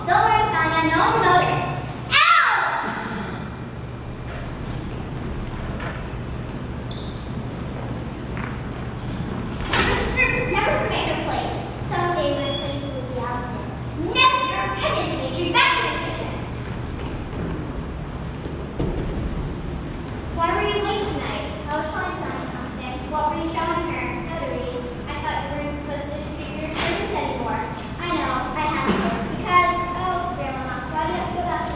Don't worry, Sonia. No one will notice. Ow! Never forget your place. Someday my place will be out there. Never, you're a peasant, Dimitri. Back in the kitchen. Why were you late tonight? I was showing Sonia something. What were you showing her? How to read. I thought you weren't supposed to figure your students anymore. I know, I have to. Because, oh, Grandma, why do you have to go that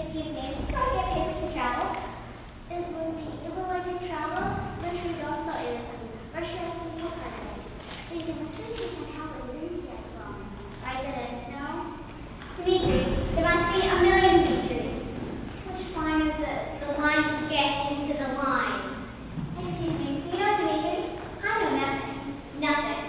Excuse me, is this where I get papers to travel? It will like to travel, but we don't sell it or something. Or should I say no part of it? So you can literally take how it didn't get from. I didn't know. Dimitri, there must be a million Dimitris. Which line is this? The line to get into the line. Excuse me, do you know Dimitri? I know nothing. Nothing.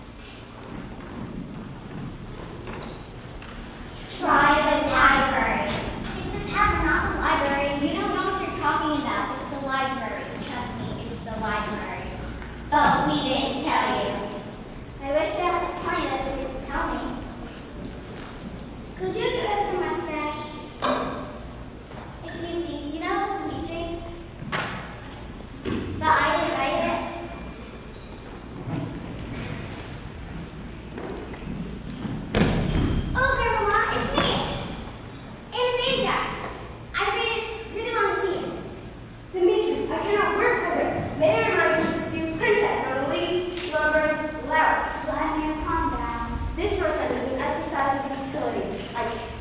Try the library. It's the tavern, not the library. You don't know what you're talking about. It's the library. Trust me, it's the library. But we didn't tell you. I wish there was a tell you that they didn't tell me. Could you get rid of the mustache? Excuse me, do you know Dimitri? But I didn't write it. Oh, Grandma, it's me. Anastasia. I really want to see you. Dimitri, I cannot work with her. May I remind you to pursue Princess Natalie Lumber Lout. Vladimir, calm down. This, my friend, is an exercise of utility. I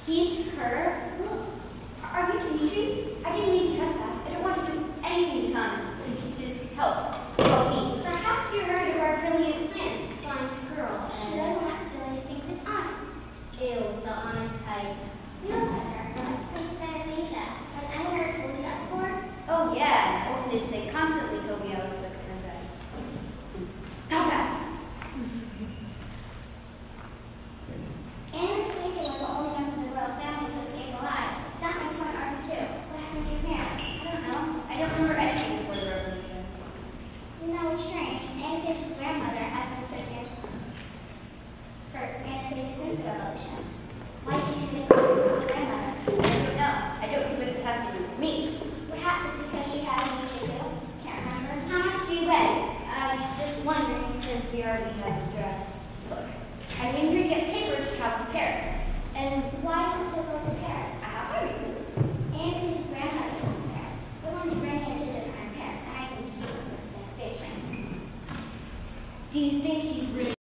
He's her? Are you Dimitri? I didn't mean to trespass. I don't want to do anything dishonest. But if you could just help me. Perhaps you heard of our brilliant plan, find a girl. She doesn't have to do anything dishonest. Ew, the honest type. You look like her, Princess Anastasia. Has anyone ever told you that before? Oh yeah, orphanages, they constantly told me I looked like a princess. Stop that! Anastasia was the only member of the royal family to escape alive. That makes one arc too. What happened to your parents? I don't know. I don't remember anything before the revolution. You know, it's strange. Anastasia's grandmother has been searching for Anastasia since the revolution. Why didn't you make her grandmother? I don't know. I don't see what this has to do with me. Perhaps it's because she has amnesia too. Can't remember. How much do you weigh? I was just wondering since we already had the dress. Look, I came here to get papers to travel to Paris. And why didn't you go to Paris? I have my reasons. Anastasia's grandmother lives in Paris. The one who ran Anastasia to her parents. And I think he was the same station. Do you think she's really